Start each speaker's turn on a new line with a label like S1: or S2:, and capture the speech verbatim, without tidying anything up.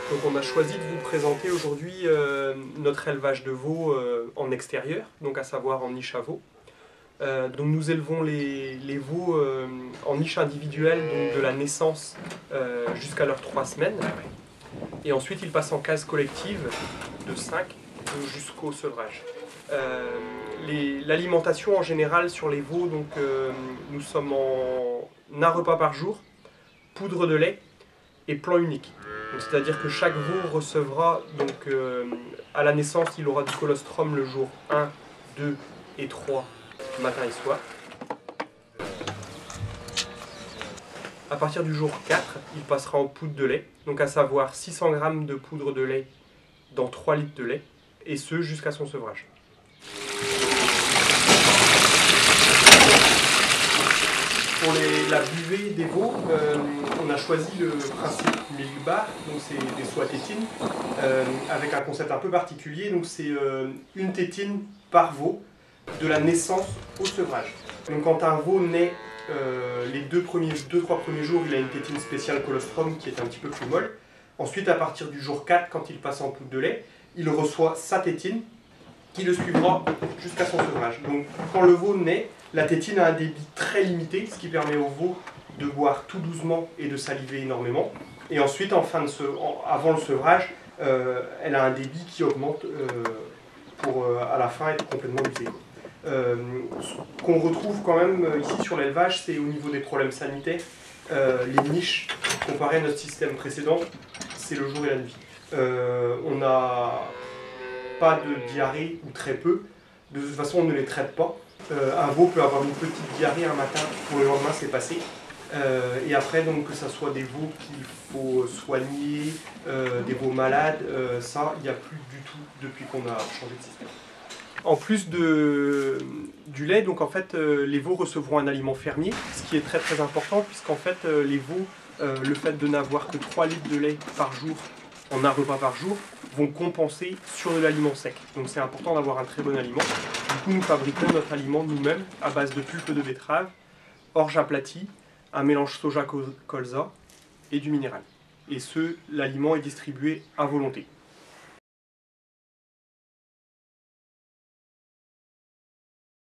S1: Donc on a choisi de vous présenter aujourd'hui euh, notre élevage de veaux euh, en extérieur, donc à savoir en niche à veaux. Euh, donc nous élevons les, les veaux euh, en niche individuelle, donc de la naissance euh, jusqu'à leurs trois semaines. Et ensuite ils passent en case collective de cinq jusqu'au sevrage. Euh, L'alimentation en général sur les veaux, donc euh, nous sommes en un repas par jour, poudre de lait et plan unique. C'est-à-dire que chaque veau recevra, donc euh, à la naissance, il aura du colostrum le jour un, deux et trois, matin et soir. À partir du jour quatre, il passera en poudre de lait, donc à savoir six cents grammes de poudre de lait dans trois litres de lait, et ce jusqu'à son sevrage. Pour les, la buvée des veaux, euh, on a choisi le principe milk bar, donc c'est des soies tétines, euh, avec un concept un peu particulier, donc c'est euh, une tétine par veau, de la naissance au sevrage. Donc quand un veau naît, euh, les deux premiers, deux, trois premiers jours, il a une tétine spéciale colostrum qui est un petit peu plus molle. Ensuite, à partir du jour quatre, quand il passe en poudre de lait, il reçoit sa tétine, qui le suivra jusqu'à son sevrage. Donc quand le veau naît, la tétine a un débit très limité, ce qui permet au veau de boire tout doucement et de saliver énormément. Et ensuite, en fin de se, en, avant le sevrage, euh, elle a un débit qui augmente euh, pour euh, à la fin être complètement usé. Euh, ce qu'on retrouve quand même ici sur l'élevage, c'est au niveau des problèmes sanitaires. Euh, les niches, comparé à notre système précédent, c'est le jour et la nuit. Euh, on n'a pas de diarrhée ou très peu. De toute façon, on ne les traite pas. Euh, un veau peut avoir une petite diarrhée un matin, pour le lendemain c'est passé. Euh, et après, donc, que ce soit des veaux qu'il faut soigner, euh, des veaux malades, euh, ça, il n'y a plus du tout depuis qu'on a changé de système. En plus de, du lait, donc en fait, euh, les veaux recevront un aliment fermier, ce qui est très très important, puisqu'en fait, euh, les veaux, euh, le fait de n'avoir que trois litres de lait par jour, en un repas par jour, vont compenser sur de l'aliment sec. Donc c'est important d'avoir un très bon aliment. Du coup, nous fabriquons notre aliment nous-mêmes à base de pulpe de betterave, orge aplatie, un mélange soja-colza et du minéral. Et ce, l'aliment est distribué à volonté.